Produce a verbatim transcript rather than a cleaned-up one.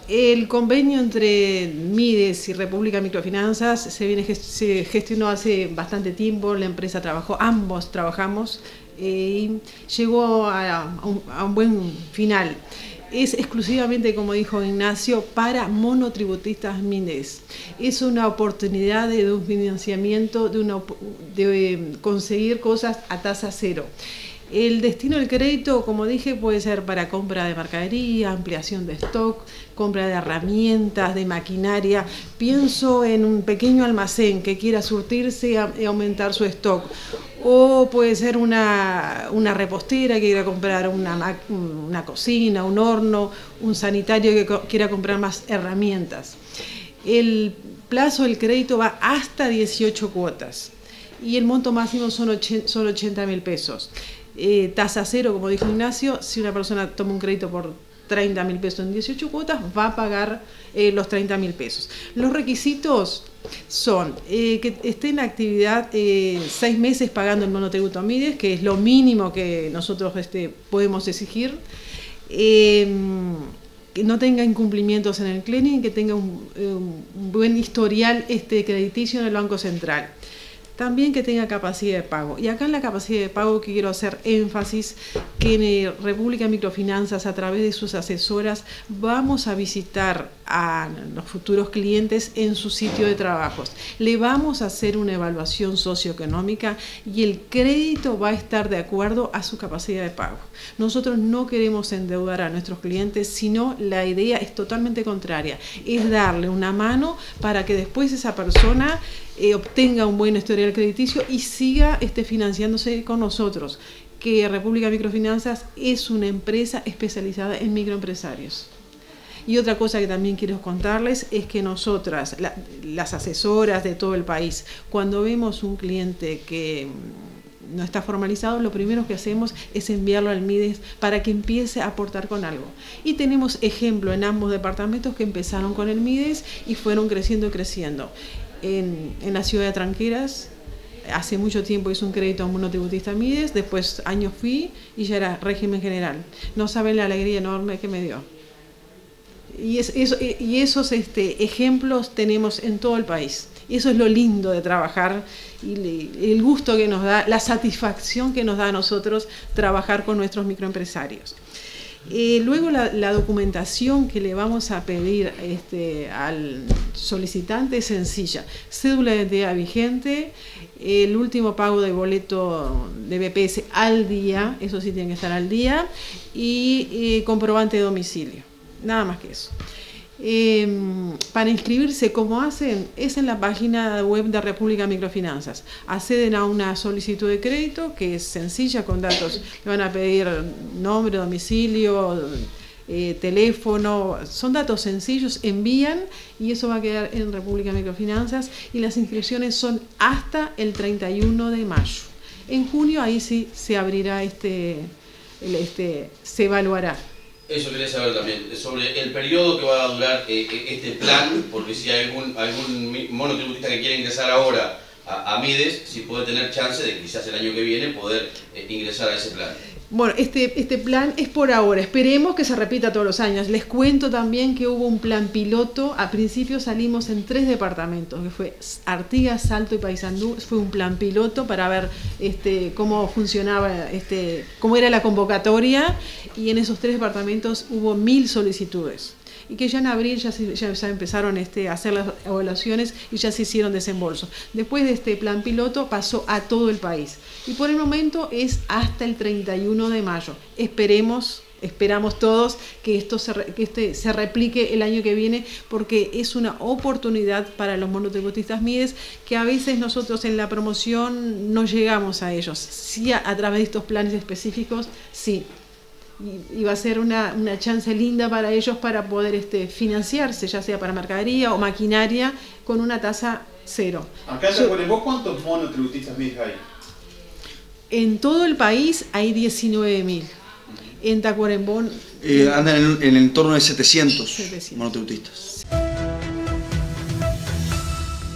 El convenio entre Mides y República Microfinanzas se viene se gestionó hace bastante tiempo. La empresa trabajó, ambos trabajamos eh, y llegó a, a, un, a un buen final. Es exclusivamente, como dijo Ignacio, para monotributistas Mides. Es una oportunidad de, de un financiamiento, de, una, de conseguir cosas a tasa cero. El destino del crédito, como dije, puede ser para compra de mercadería, ampliación de stock, compra de herramientas, de maquinaria. Pienso en un pequeño almacén que quiera surtirse y aumentar su stock. O puede ser una, una repostera que quiera comprar una, una cocina, un horno, un sanitario que quiera comprar más herramientas. El plazo del crédito va hasta dieciocho cuotas y el monto máximo son ochenta mil pesos. Eh, tasa cero, como dijo Ignacio. Si una persona toma un crédito por treinta mil pesos en dieciocho cuotas, va a pagar eh, los treinta mil pesos. Los requisitos son eh, que esté en actividad eh, seis meses pagando el monotributo Mides, que es lo mínimo que nosotros este, podemos exigir, eh, que no tenga incumplimientos en el clearing, que tenga un, un buen historial este, crediticio en el Banco Central. También que tenga capacidad de pago. Y acá en la capacidad de pago que quiero hacer énfasis, que en República Microfinanzas, a través de sus asesoras, vamos a visitar a los futuros clientes en su sitio de trabajos. Le vamos a hacer una evaluación socioeconómica y el crédito va a estar de acuerdo a su capacidad de pago. Nosotros no queremos endeudar a nuestros clientes, sino la idea es totalmente contraria. Es darle una mano para que después esa persona Eh, obtenga un buen historial crediticio y siga este, financiándose con nosotros, que República Microfinanzas es una empresa especializada en microempresarios. Y otra cosa que también quiero contarles es que nosotras, la, las asesoras de todo el país, cuando vemos un cliente que no está formalizado, lo primero que hacemos es enviarlo al Mides para que empiece a aportar con algo. Y tenemos ejemplo en ambos departamentos que empezaron con el Mides y fueron creciendo y creciendo. En, en la ciudad de Tranqueras, hace mucho tiempo hice un crédito a un monotributista Mides, después años fui y ya era régimen general. No saben la alegría enorme que me dio. Y, es, eso, y esos este, ejemplos tenemos en todo el país. Y eso es lo lindo de trabajar y le, el gusto que nos da, la satisfacción que nos da a nosotros trabajar con nuestros microempresarios. Eh, luego la, la documentación que le vamos a pedir este, al solicitante es sencilla: cédula de identidad vigente, el último pago de boleto de B P S al día, eso sí tiene que estar al día, y eh, comprobante de domicilio, nada más que eso. Eh, para inscribirse, ¿cómo hacen? Es en la página web de República Microfinanzas. Acceden a una solicitud de crédito que es sencilla, con datos. Le van a pedir nombre, domicilio, eh, teléfono. Son datos sencillos, envían y eso va a quedar en República Microfinanzas. Y las inscripciones son hasta el treinta y uno de mayo. En junio ahí sí se abrirá, este, este, se evaluará. Eso quería saber también, sobre el periodo que va a durar eh, este plan, porque si hay algún, algún monotributista que quiere ingresar ahora a, a Mides, si puede tener chance de quizás el año que viene poder eh, ingresar a ese plan. Bueno, este, este plan es por ahora, esperemos que se repita todos los años. Les cuento también que hubo un plan piloto, a principio salimos en tres departamentos, que fue Artigas, Salto y Paysandú. Fue un plan piloto para ver este, cómo funcionaba, este, cómo era la convocatoria, y en esos tres departamentos hubo mil solicitudes. Y que ya en abril ya, se, ya, ya empezaron este, a hacer las evaluaciones y ya se hicieron desembolsos. Después de este plan piloto pasó a todo el país. Y por el momento es hasta el treinta y uno de mayo. Esperemos, esperamos todos que esto se, que este, se replique el año que viene, porque es una oportunidad para los monotributistas Mides que a veces nosotros en la promoción no llegamos a ellos. Sí, a, a través de estos planes específicos, sí. Y va a ser una, una chance linda para ellos para poder este, financiarse, ya sea para mercadería o maquinaria, con una tasa cero. Acá en Tacuarembó, ¿cuántos monotributistas Mides hay? En todo el país hay diecinueve mil. En Tacuarembó eh, andan en, en el entorno de setecientos, setecientos. Monotributistas.